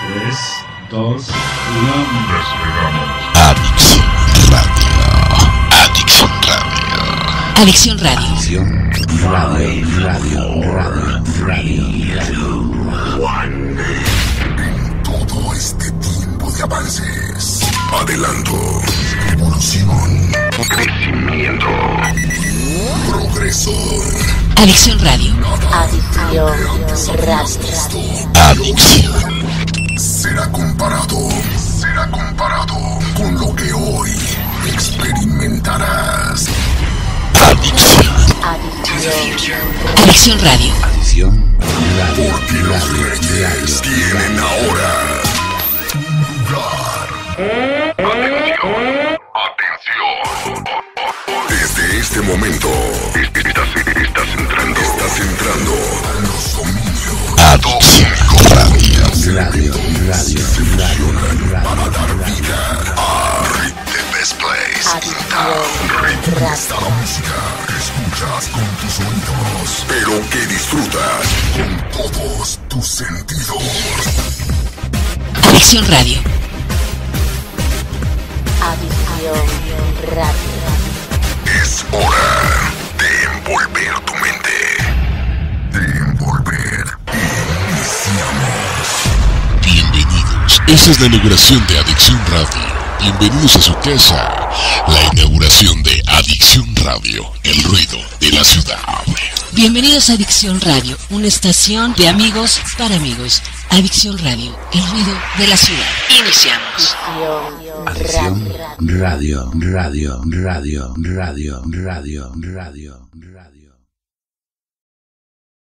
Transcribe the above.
3, 2, 1. Despegamos. Adicción Radio. Adicción Radio. Adicción Radio. Radio. En todo este tiempo de avances, adelanto, evolución, crecimiento, progreso. Adicción Radio. Adicción Radio. Adicción. Será comparado con lo que hoy experimentarás. Adicción. Adicción Radio. Porque los reyes tienen ahora un lugar. Atención. Desde este momento estás entrando a los dominios. Adicción Radio. Para dar vida a The Best Place in Town. Ritmo está la música que escuchas con tus oídos, pero que disfrutas con todos tus sentidos. Adicción Radio. Adicción Radio. Es hora de envolver tu mente. De envolver. Iniciamos. Bienvenidos. Esta es la inauguración de Adicción Radio. Bienvenidos a su casa. La inauguración de Adicción Radio. El ruido de la ciudad. Bienvenidos a Adicción Radio, una estación de amigos para amigos. Adicción Radio, el ruido de la ciudad. Iniciamos. Adicción Radio. Radio.